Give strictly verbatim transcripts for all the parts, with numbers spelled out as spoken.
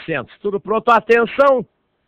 oitocentos. Tudo pronto? Atenção!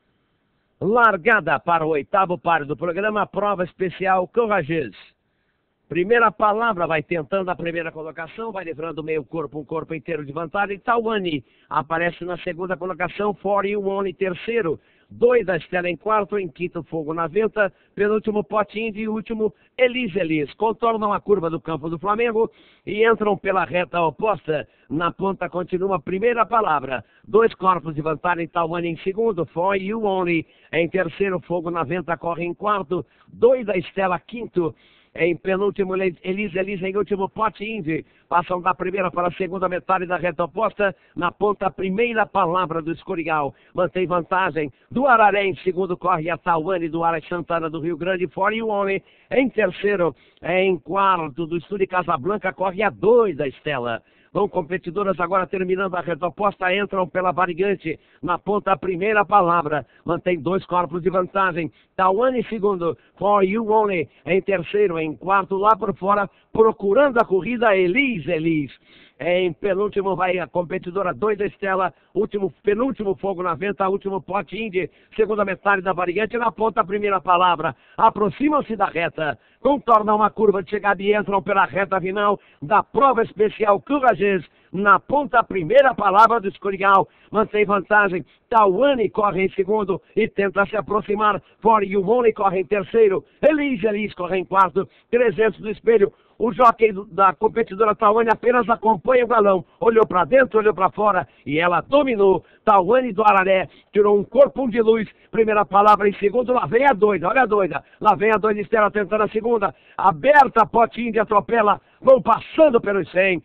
Largada para o oitavo páreo do programa, prova especial Courageuse. Primeira palavra, vai tentando a primeira colocação, vai livrando meio corpo, um corpo inteiro de vantagem. Tawane aparece na segunda colocação, For You Only terceiro. Doida Estela em quarto, em quinto Fogo na Venta, penúltimo Pote Indy e último Elise Elis. Contornam a curva do campo do Flamengo e entram pela reta oposta. Na ponta continua a primeira palavra. Dois corpos de vantagem, Tawane em segundo, For You Only em terceiro, Fogo na Venta corre em quarto, Doida Estela quinto. Em penúltimo, Elise Elise em último, Pote Indy. Passam da primeira para a segunda metade da reta oposta. Na ponta, a primeira palavra do Escorial. Mantém vantagem do Araré. Em segundo, corre a Tawane do Ara Santana do Rio Grande. For You Only. Em terceiro, em quarto, do Estúdio Casablanca, corre a Doida Estela. Vão competidoras agora terminando a reta oposta, entram pela variante. Na ponta, a primeira palavra. Mantém dois corpos de vantagem. Tawane em segundo, For You Only em terceiro. Em quarto, lá por fora, procurando a corrida, Elise Elis. Em penúltimo vai a competidora Doida Estela, último, penúltimo Fogo na Venta, último Pote Indy, segunda metade da variante, na ponta a primeira palavra. Aproximam-se da reta, contornam uma curva de chegada e entram pela reta final da prova especial Courageuse. Na ponta a primeira palavra do Escorial, mantém vantagem. Tawane corre em segundo e tenta se aproximar. For You Only corre em terceiro. Elise Elis corre em quarto. trezentos do espelho. O jockey da competidora Tawane apenas acompanha o galão. Olhou para dentro, olhou para fora e ela dominou. Tawane do Araré tirou um corpo de luz. Primeira palavra em segundo. Lá vem a Doida, olha a Doida. Lá vem a Doida Estela tentando a segunda. Aberta, Pote Indy atropela. Vão passando pelos cem.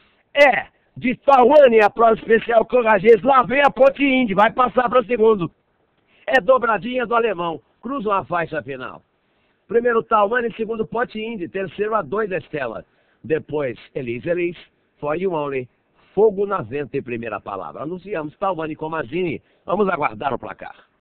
É de Tawane a prova especial Courageuse. Lá vem a Pote Indy. Vai passar para o segundo. É dobradinha do alemão. Cruzam a faixa final. Primeiro Tawane, segundo Pote Indy, terceiro a Doida Estela. Depois Elise Elis, For You Only, Fogo na Venta em primeira palavra. Anunciamos Tawane com Mazini. Vamos aguardar o placar.